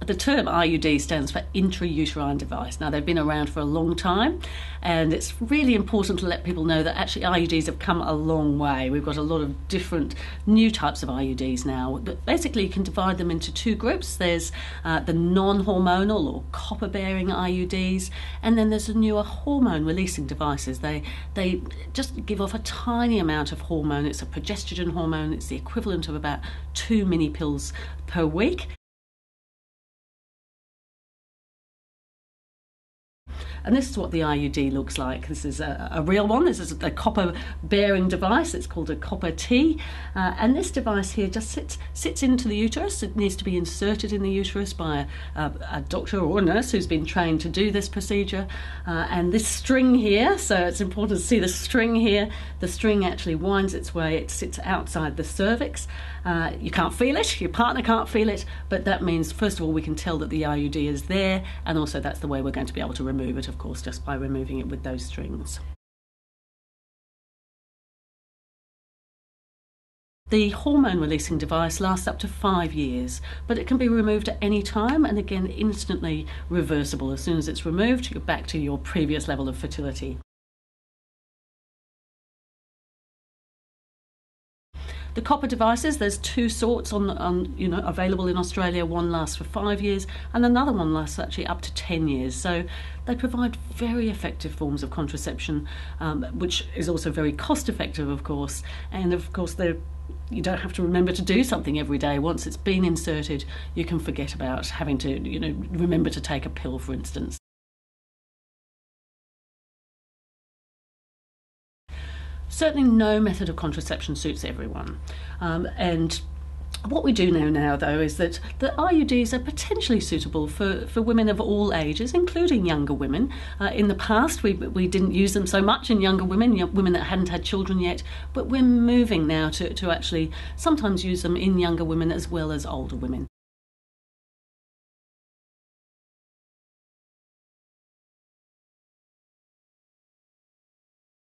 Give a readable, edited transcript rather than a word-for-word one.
The term IUD stands for intrauterine device. Now, they've been around for a long time, and it's really important to let people know that actually IUDs have come a long way. We've got a lot of different new types of IUDs now. But basically, you can divide them into two groups. There's the non-hormonal or copper-bearing IUDs, and then there's the newer hormone-releasing devices. They just give off a tiny amount of hormone. It's a progesterone hormone. It's the equivalent of about 2 mini pills per week. And this is what the IUD looks like. This is a real one. This is a copper-bearing device. It's called a copper T. And this device here just sits into the uterus. It needs to be inserted in the uterus by a doctor or a nurse who's been trained to do this procedure. And this string here, so it's important to see the string here. The string actually winds its way. It sits outside the cervix. You can't feel it. Your partner can't feel it. But that means, first of all, we can tell that the IUD is there. And also that's the way we're going to be able to remove it, of course, just by removing it with those strings. The hormone-releasing device lasts up to 5 years, but it can be removed at any time, and again, instantly reversible. As soon as it's removed, you're back to your previous level of fertility. The copper devices, there's two sorts available in Australia. One lasts for 5 years and another one lasts actually up to 10 years. So they provide very effective forms of contraception, which is also very cost effective, of course. And of course, you don't have to remember to do something every day. Once it's been inserted, you can forget about having to, remember to take a pill, for instance. Certainly no method of contraception suits everyone. And what we do know now, though, is that the IUDs are potentially suitable for women of all ages, including younger women. In the past, we didn't use them so much in younger women, women that hadn't had children yet, but we're moving now to actually sometimes use them in younger women as well as older women.